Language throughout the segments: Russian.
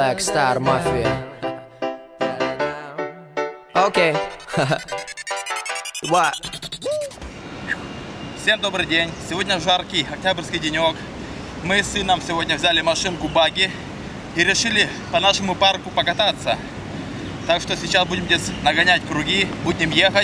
Black Star Mafia. Окей. Всем добрый день. Сегодня жаркий октябрьский денек. Мы с сыном сегодня взяли машинку баги и решили по нашему парку покататься. Так что сейчас будем здесь нагонять круги, будем ехать.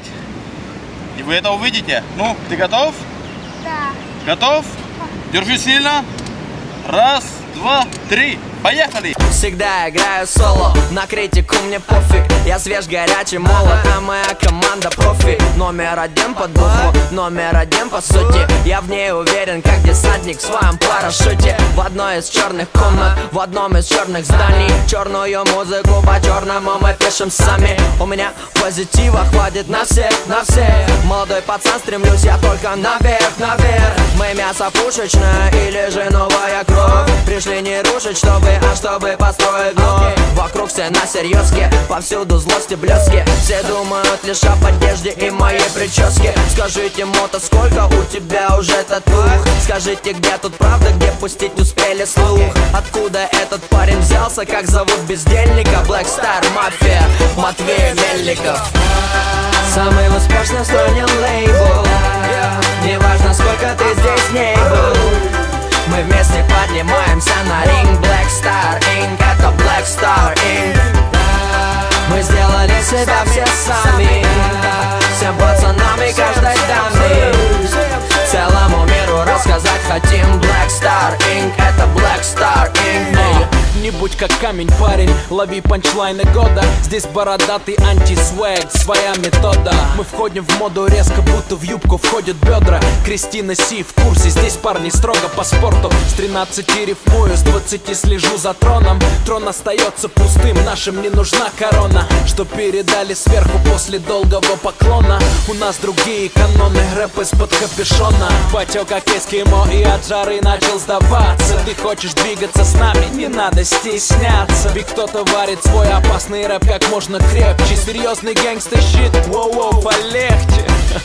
И вы это увидите. Ну, ты готов? Да. Готов? Держи сильно. Раз, два, три. Поехали! Всегда играю соло, на критику мне пофиг. Я свеж, горячий, молод, а моя команда профи. Номер один по духу, номер один по сути. Я в ней уверен, как десантник в своем парашюте. В одной из черных комнат, в одном из черных зданий. Черную музыку по-черному мы пишем сами. У меня позитива хватит на всех, на всех. Молодой пацан, стремлюсь я только наверх, наверх. Мы мясо пушечное или же новая кровь. Пришли не рушить, чтобы построить вновь. Вокруг все на серьезке, повсюду злость и блески. Все думают лишь об одежде и моей прическе. Скажите, мото, сколько у тебя уже татух? Скажите, где тут правда, где пустить успели слух? Откуда этот парень взялся, как зовут бездельника? Black Star Mafia, Матвей Мельников. Самый успешный в стране лейбл. Неважно, сколько ты здесь не был. Мы вместе поднимаемся на ринг. Black Star Inc. Это Black Star Inc. Мы сделали себя все сами. Всем пацанам и каждой даме. Целому миру рассказать хотим. Black Star Inc. Это Black Star Inc. Не будь как камень, парень, лови панчлайны года. Здесь бородатый антисвэг, своя метода. Мы входим в моду резко, будто в юбку входят бедра. Кристина Си в курсе, здесь парни строго по спорту. С 13 рифмую, с 20 слежу за троном. Трон остается пустым, нашим не нужна корона. Что передали сверху после долгого поклона. У нас другие каноны, рэп из-под капюшона. Потек как эскимо и от жары начал сдаваться. Ты хочешь двигаться с нами, не надо стесняться. Ведь кто-то варит свой опасный рэп как можно крепче. Серьезный гэнгста щит, воу-воу, полегче.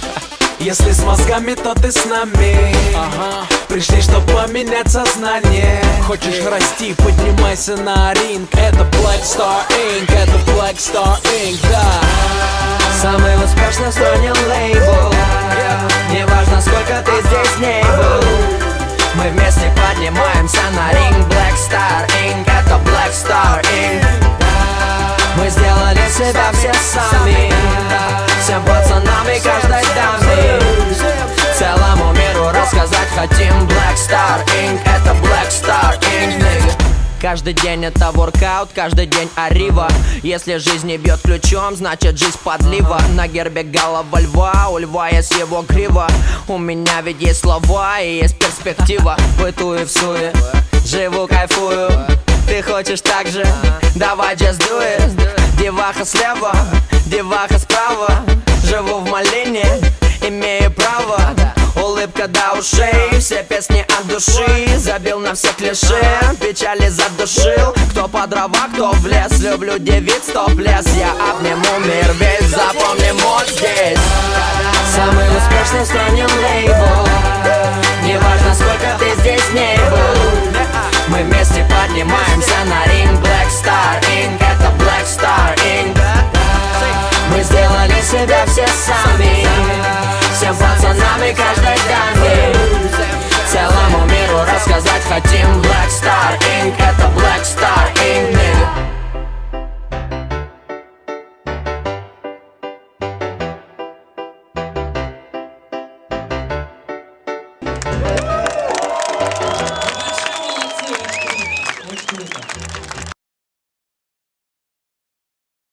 Если с мозгами, то ты с нами. Пришли, чтоб поменять сознание. Хочешь расти, поднимайся на ринг. Это Black Star Inc. Это Black Star Inc. Да. Самый успешный в стране лейбл. Неважно, сколько ты здесь не был. Мы вместе поднимаемся на ринг. Black Star Inc. Это Black Star Inc. Мы сделали себя все сами. Всем пацанам и каждой даме. Целому миру рассказать хотим. Black Star Inc. Это Black Star Inc. Каждый день это воркаут, каждый день арива. Если жизнь не бьет ключом, значит жизнь подлива. На гербе голова льва, у льва есть его грива. У меня ведь есть слова и есть перспектива. Бытую в суе, живу, кайфую. Ты хочешь так же? Давай just do it. Деваха слева, деваха справа. Живу в малине, имею право. Улыбка до ушей, все песни от души. Забил на все клише, печали задушил. Кто по дрова, кто в лес. Люблю девиц, топ-лес. Я обниму мир весь, запомни мод здесь. Самый успешный в стране лейбл. Неважно, сколько ты здесь не был. Мы вместе поднимаемся на ринг. Black Star Inc. Это Black Star Inc. Мы сделали себя все сами. Всем пацанам и каждой даме. Целому миру рассказать хотим. Black Star Inc. Это Black Star